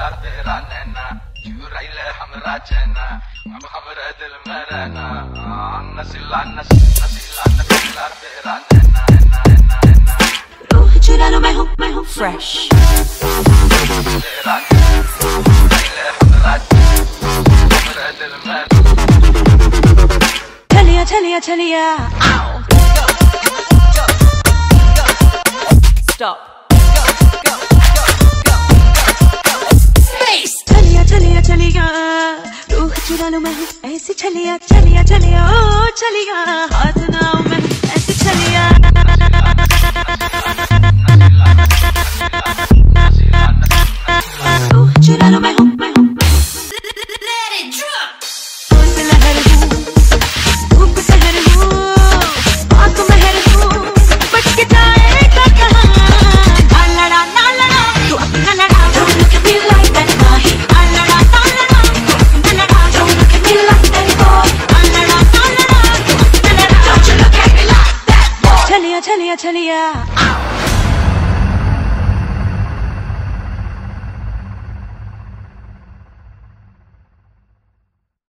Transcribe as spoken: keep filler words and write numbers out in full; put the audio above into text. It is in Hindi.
यार तेरा नैना चुराई ले हमरा चैना अब हमरे दिल में रहना नसीला नसीला नसीला तेरा नैना नैना नैना नैना रूह चुरा लो मैं हूँ मैं हूँ फ्रेश तेरा चुराई ले हमरा हमरे दिल में चलिया चलिया चलिया Stop. चलिया चलिया चलिया रूह चुरा लो मैं हूँ ऐसी चलिया चलिया चलिया ओ चलिया हाथ ना मैं ऐसी चलिया रूह चुरा लो मैं हूँ मैं हूँ लहर हूँ धूप सहर हूँ आंख महर हूँ बच के जाएगा कहाँ ना लड़ा ना लड़ा तू अपना लड़ा Don't look at me like that माही ना लड़ा ना लड़ा तू अपना लड़ा Don't look at me like that boy ना लड़ा ना लड़ा तू अपना लड़ा Don't you look at me like that boy चलिया चलिया चलिया